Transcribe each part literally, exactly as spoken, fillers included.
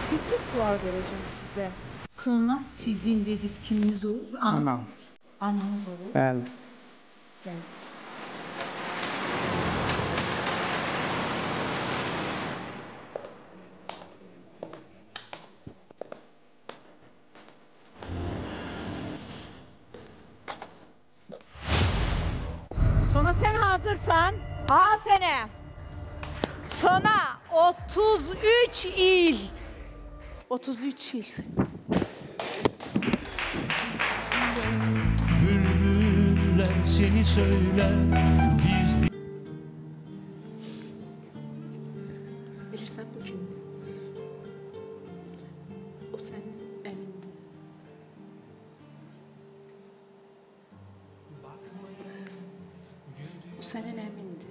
Bir sual vereceğim size. Sonra sizin dediniz kiminiz olur? An Anam. Ananız olur. Bəli. Yani. Sonra sen hazırsan. Ha sene. Sona otuz üç il. otuz üç yıl. Bülbüller seni söyler gizli. Bilirsən bu kim? O sənin əlində. O sənin əmindir.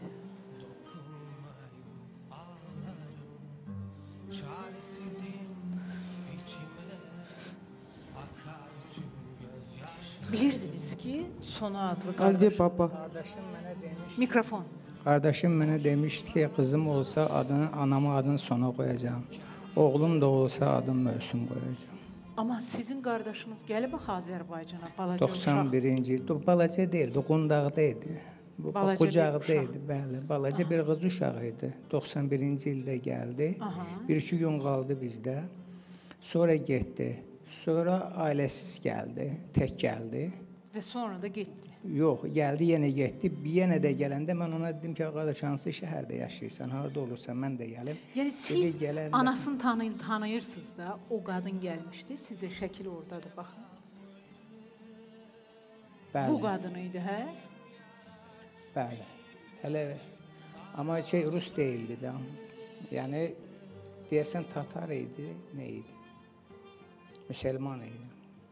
Bilirdiniz ki, Sona adlı Hacı baba. Mikrofon. Kardeşim mənə demişdi ki, kızım olsa adını, anamı adını Sona koyacağım. Oğlum da olsa adını Möhsün koyacağım. Amma sizin qardaşınız gəlib axı Azərbaycana, balaca doxsan birinci il. Do- Balaca deyil, Qundağda idi. Bu Balaca bir qucaqda uşaq. idi, bəli. Balaca bir qız uşağı idi. doxsan birinci ildə gəldi. Aha. Bir iki gün qaldı bizdə. Sonra getdi. Sonra ailəsiz gəldi, tək gəldi. və sonra da getdi. Yox, gəldi, yenə getdi. Yenə də gələndə mən ona dedim ki, qardaş, hansı şəhərdə yaşayırsan, harda olursan, mən də gəlim. Yəni siz Dedi, gələndə- anasını tanıyın, tanıyırsınız da, o qadın gəlmişdi, sizə şəkil oradadır, baxın. Bəli, Bu qadın idi, hə? bəli. Hələ, amma şey, Rus deyildi də. Yəni, deyəsən Tatar idi, nə idi? Müsəlman idi.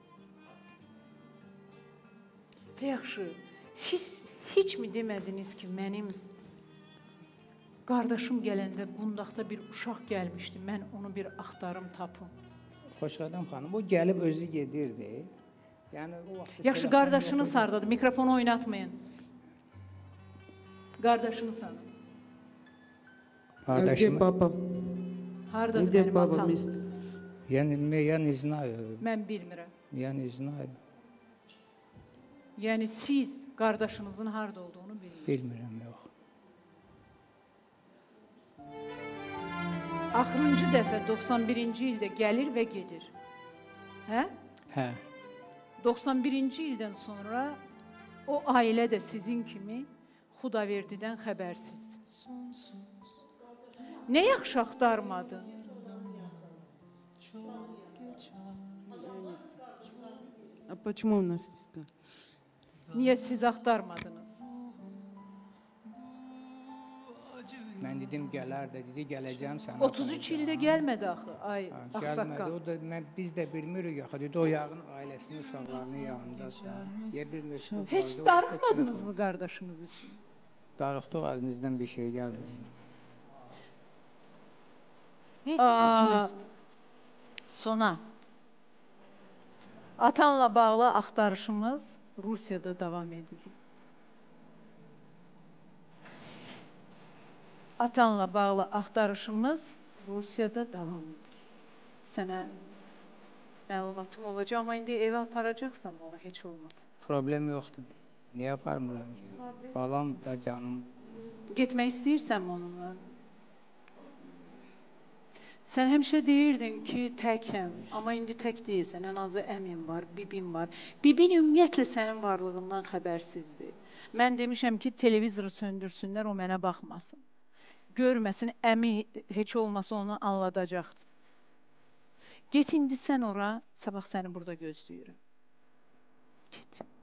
Yaxşı, siz heç mi demədiniz ki, mənim qardaşım gələndə Qundaqda bir uşaq gəlmişdi, mən onu bir axtarım, tapım. Xoşqədəm xanım, o gəlib özü gedirdi. Yəni, o vaxt... Yaxşı, qardaşınız hardadır? Mikrofonu oynatmayın. Qardaşınız hardadır? Qardaşım, Baba. Hardadır Где mənim баба atam? место? yəni, я не знаю, Mən bilmirəm. я не знаю, Yəni siz qardaşınızın harda olduğunu bilmirsiniz. bilmirəm, yox. Axırıncı dəfə doxsan birinci ildə gəlir və gedir. Hə? Hə, doxsan birinci ildən sonra o ailə də sizin kimi Xudaverdidən xəbərsizdir. Nə yaxşı axtarmadı? А почему у нас здесь? Niyə siz axtarmadınız? mən dedim gələr də, dedi gələcəm sənə. otuz üç ildə gəlmədi axı, ay Ha, Gəlmədi, axsaqqal. o da mən, biz də bilmirik axı, dedi o yağın ailəsinin uşaqlarının yanında da. Yer bir məşğul. Heç darıxmadınız mı qardaşınız üçün? Darıxdıq, əlimizdən bir şey gəldi. Aa, Sona. Atanla bağlı axtarışımız Rusiyada davam edir. Atanla bağlı axtarışımız Rusiyada davam edir. Sənə məlumatım olacaq, amma indi evə aparacaqsam ona heç olmasın. Problem yoxdur. Niyə aparmıram ki? Balam da canım. Getmək istəyirsən onunla? Sən həmişə deyirdin ki, təkəm, amma indi tək deyilsən, ən azı əmin var, bibin var. Bibin ümumiyyətlə sənin varlığından xəbərsizdir. Mən demişəm ki, televizoru söndürsünlər, o mənə baxmasın. Görməsin, əmi heç olmasa onu anladacaqdır. Get indi sən ora, sabah səni burada gözləyirəm. Get.